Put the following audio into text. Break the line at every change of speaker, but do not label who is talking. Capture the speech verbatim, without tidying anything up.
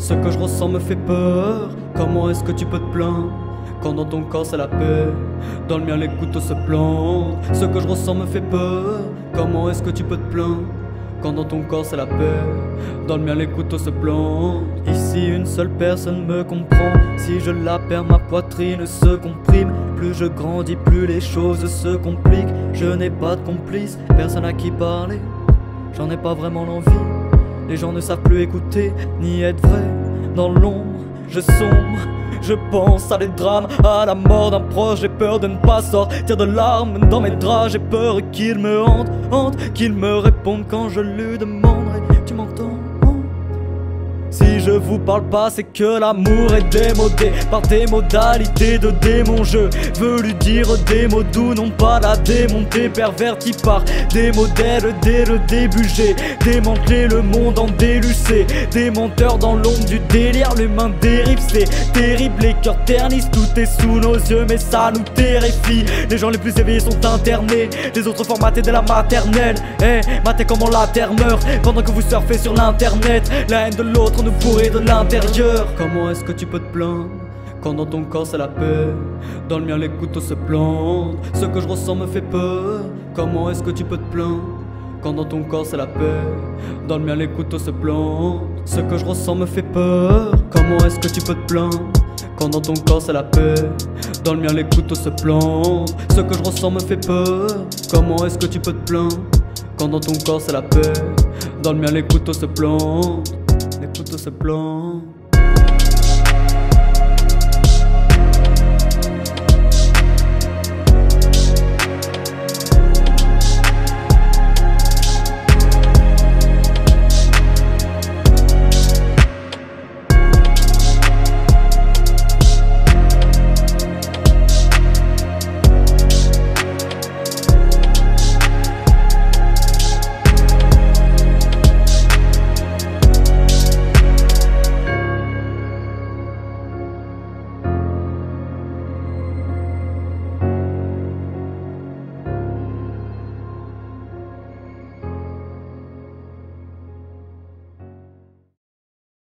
Ce que je ressens me fait peur. Comment est-ce que tu peux te plaindre quand dans ton corps c'est la paix? Dans le mien les couteaux se plantent. Ce que je ressens me fait peur. Comment est-ce que tu peux te plaindre quand dans ton corps c'est la paix? Dans le mien les couteaux se plantent. Ici une seule personne me comprend. Si je la perds ma poitrine se comprime. Plus je grandis plus les choses se compliquent. Je n'ai pas de complice, personne à qui parler. J'en ai pas vraiment l'envie. Les gens ne savent plus écouter ni être vrai. Dans l'ombre je sombre. Je pense à des drames, à la mort d'un proche. J'ai peur de ne pas sortir de larmes dans mes draps. J'ai peur qu'il me hante, hante, qu'il me réponde quand je lui demanderai: tu m'entends? Si je vous parle pas, c'est que l'amour est démodé par des modalités de démon. Je veux lui dire des mots doux, non pas la démonter. Perverti par des modèles dès le début. J'ai démantelé le monde en délucé. Des menteurs dans l'ombre du délire. L'humain dérive, c'est terrible. Les cœurs ternissent, tout est sous nos yeux, mais ça nous terrifie. Les gens les plus éveillés sont internés, les autres formatés dès la maternelle. Eh, hey, matez comment la terre meurt pendant que vous surfez sur l'internet. La haine de l'autre nous pourrit de l'intérieur. Comment est-ce que tu peux te plaindre quand dans ton corps c'est la paix? Dans le mien les couteaux se plantent. Ce que je ressens me fait peur. Comment est-ce que tu peux te plaindre quand dans ton corps c'est la paix? Dans le mien les couteaux se plantent. Ce que je ressens me fait peur. Comment est-ce que tu peux te plaindre quand dans ton corps c'est la paix? Dans le mien les couteaux se plantent. Ce que je ressens me fait peur. Comment est-ce que tu peux te plaindre quand dans ton corps c'est la paix? Dans le mien les couteaux se plantent. Les couteaux se plantent.